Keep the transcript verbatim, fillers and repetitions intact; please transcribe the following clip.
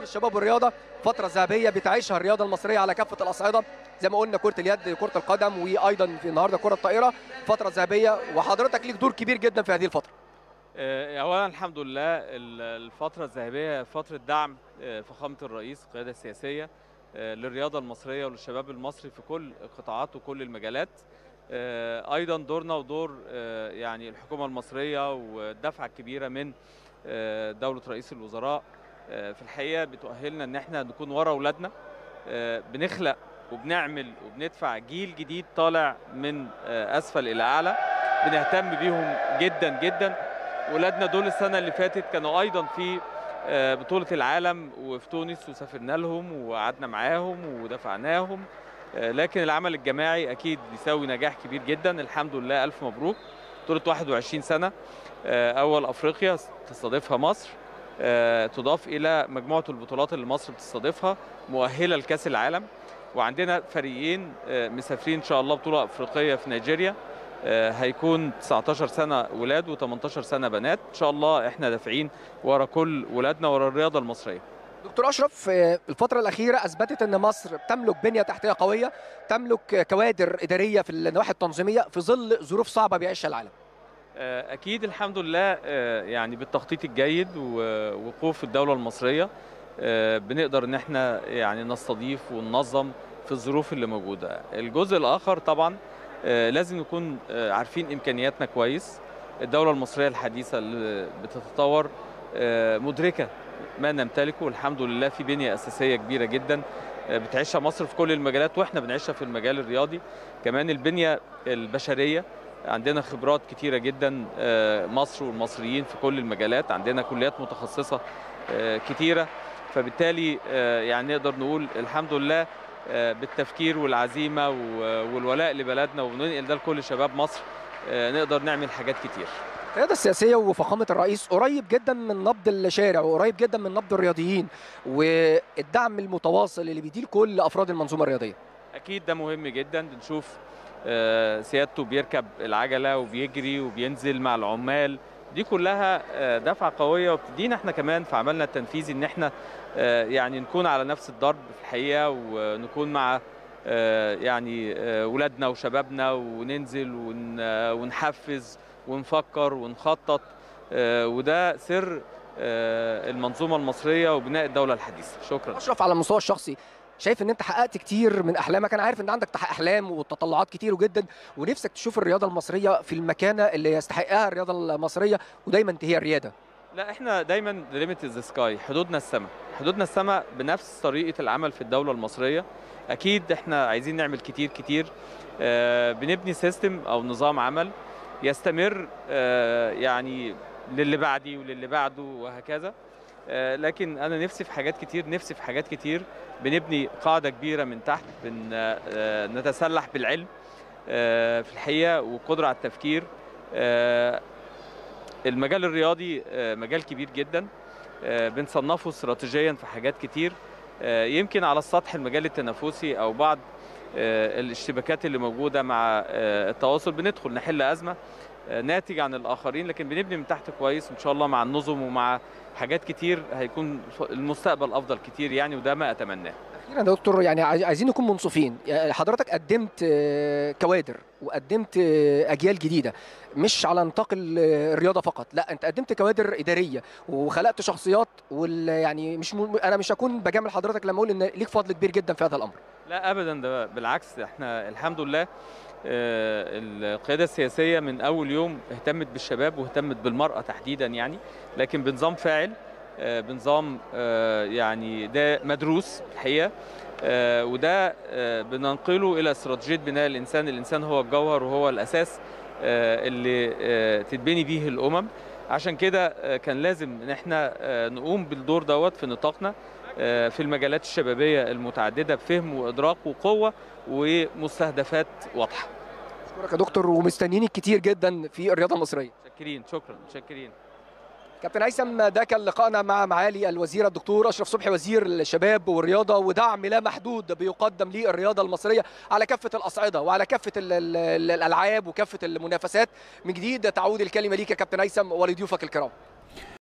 الشباب والرياضه فتره ذهبيه بتعيشها الرياضه المصريه على كافه الاصعده، زي ما قلنا كره اليد، كره القدم، وايضا في النهارده كره الطائره، فتره ذهبيه وحضرتك ليك دور كبير جدا في هذه الفتره. اولا الحمد لله الفتره الذهبيه فتره دعم فخامه الرئيس القياده السياسيه للرياضه المصريه وللشباب المصري في كل القطاعات وكل المجالات. ايضا دورنا ودور يعني الحكومه المصريه والدفعه الكبيره من دوله رئيس الوزراء في الحقيقه بتؤهلنا ان احنا نكون ورا اولادنا، بنخلق وبنعمل وبندفع جيل جديد طالع من اسفل الى اعلى، بنهتم بيهم جدا جدا. ولادنا دول السنه اللي فاتت كانوا ايضا في بطوله العالم وفي تونس وسافرنا لهم وقعدنا معاهم ودفعناهم، لكن العمل الجماعي اكيد بيساوي نجاح كبير جدا. الحمد لله، الف مبروك. بطوله واحد وعشرين سنه، اول افريقيا تستضيفها مصر، تضاف الى مجموعه البطولات اللي مصر بتستضيفها مؤهله لكاس العالم. وعندنا فريقين مسافرين ان شاء الله بطوله افريقيه في نيجيريا، هيكون تسعتاشر سنه ولاد وتمنتاشر سنه بنات. ان شاء الله احنا دافعين ورا كل ولادنا ورا الرياضه المصريه. دكتور اشرف، الفتره الاخيره اثبتت ان مصر تملك بنيه تحتيه قويه، تملك كوادر اداريه في النواحي التنظيميه في ظل ظروف صعبه بيعيشها العالم. اكيد الحمد لله، يعني بالتخطيط الجيد ووقوف الدوله المصريه بنقدر ان احنا يعني نستضيف وننظم في الظروف اللي موجوده. الجزء الاخر طبعا لازم نكون عارفين امكانياتنا كويس. الدوله المصريه الحديثه اللي بتتطور مدركه ما نمتلكه، والحمد لله في بنيه اساسيه كبيره جدا بتعيشها مصر في كل المجالات، واحنا بنعيشها في المجال الرياضي. كمان البنيه البشريه، عندنا خبرات كتيره جدا مصر والمصريين في كل المجالات، عندنا كليات متخصصه كتيره، فبالتالي يعني نقدر نقول الحمد لله بالتفكير والعزيمه والولاء لبلدنا وبننقل ده لكل شباب مصر نقدر نعمل حاجات كتير. القياده السياسيه وفخامه الرئيس قريب جدا من نبض الشارع وقريب جدا من نبض الرياضيين والدعم المتواصل اللي بيديه لكل افراد المنظومه الرياضيه. اكيد ده مهم جدا. بنشوف سيادته بيركب العجله وبيجري وبينزل مع العمال، دي كلها دفعه قويه وبتدينا احنا كمان في عملنا التنفيذي ان احنا يعني نكون على نفس الضرب في الحقيقه، ونكون مع يعني ولادنا وشبابنا وننزل ونحفز ونفكر ونخطط، وده سر المنظومه المصريه وبناء الدوله الحديثه. شكرا. اشرف، على المستوى الشخصي شايف ان انت حققت كتير من احلامك، انا عارف ان عندك احلام وتطلعات كتير جدا ونفسك تشوف الرياضه المصريه في المكانه اللي يستحقها الرياضه المصريه ودايما هي الرياده. لا، احنا دايما ليميت ذا سكاي، حدودنا السماء، حدودنا السماء بنفس طريقه العمل في الدوله المصريه. اكيد احنا عايزين نعمل كتير كتير، آه بنبني سيستم او نظام عمل يستمر آه يعني للي بعدي وللي بعده وهكذا. آه لكن انا نفسي في حاجات كتير، نفسي في حاجات كتير. بنبني قاعده كبيره من تحت، بن آه نتسلح بالعلم آه في الحقيقه والقدره على التفكير. آه المجال الرياضي آه مجال كبير جدا، آه بنصنفه استراتيجيا في حاجات كتير. آه يمكن على السطح المجال التنافسي او بعض آه الاشتباكات اللي موجوده مع آه التواصل بندخل نحل ازمه آه ناتج عن الاخرين، لكن بنبني من تحت كويس ان شاء الله مع النظم ومع حاجات كتير هيكون المستقبل افضل كتير يعني، وده ما اتمناه. اخيرا يا دكتور، يعني عايزين نكون منصفين، حضرتك قدمت كوادر وقدمت اجيال جديده مش على نطاق الرياضه فقط، لا انت قدمت كوادر اداريه وخلقت شخصيات، وال يعني مش م... انا مش هكون بجامل حضرتك لما اقول ان ليك فضل كبير جدا في هذا الامر. لا ابدا، ده بالعكس، احنا الحمد لله القياده السياسيه من اول يوم اهتمت بالشباب واهتمت بالمراه تحديدا يعني، لكن بنظام فاعل، بنظام يعني ده مدروس الحقيقه، وده بننقله الى استراتيجيه بناء الانسان. الانسان هو الجوهر وهو الاساس اللي تتبني به الامم. عشان كده كان لازم ان احنا نقوم بالدور دوت في نطاقنا في المجالات الشبابيه المتعدده بفهم وادراك وقوه ومستهدفات واضحه. اشكرك يا دكتور، ومستنيينك كتير جدا في الرياضه المصريه. متشكرين، شكرا، متشكرين. كابتن هيثم، ده كان لقائنا مع معالي الوزير الدكتور اشرف صبحي وزير الشباب والرياضه، ودعم لا محدود بيقدم للرياضه المصريه على كافه الاصعده وعلى كافه الالعاب وكافه المنافسات. من جديد تعود الكلمه ليك يا كابتن هيثم ولضيوفك الكرام.